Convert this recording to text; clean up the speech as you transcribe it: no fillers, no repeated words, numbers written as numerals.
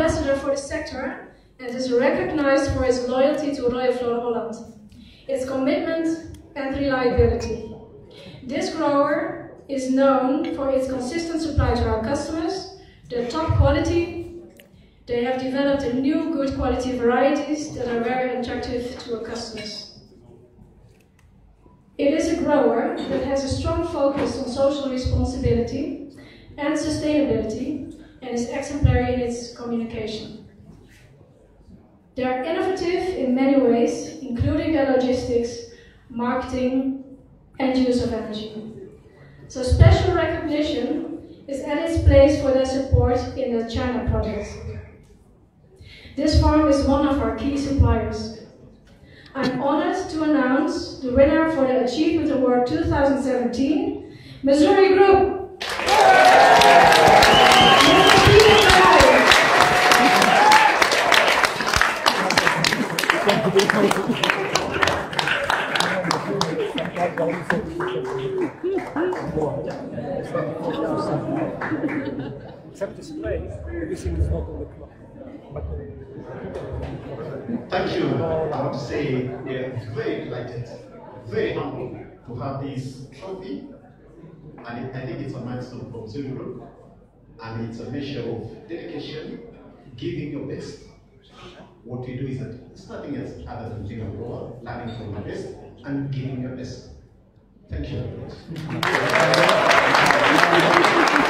ambassador for the sector and is recognized for its loyalty to Royal Flora Holland, its commitment and reliability. This grower is known for its consistent supply to our customers, the top quality. They have developed a new good quality varieties that are very attractive to our customers. It is a grower that has a strong focus on social responsibility and sustainability and is exemplary in its communication. They are innovative in many ways, including their logistics, marketing, and use of energy. So special recognition is at its place for their support in the China project. This farm is one of our key suppliers. I'm honored to announce the winner for the Achievement Award 2017, Missouri Group. Except display, everything is not on the clock. Thank you. I want to say they're very delighted, very humble to have this trophy. And I think it's a milestone from Zulu Group. And it's a measure of dedication, giving your best. What we do is that starting as other than being a grower, learning from your best, and giving your best. Thank you.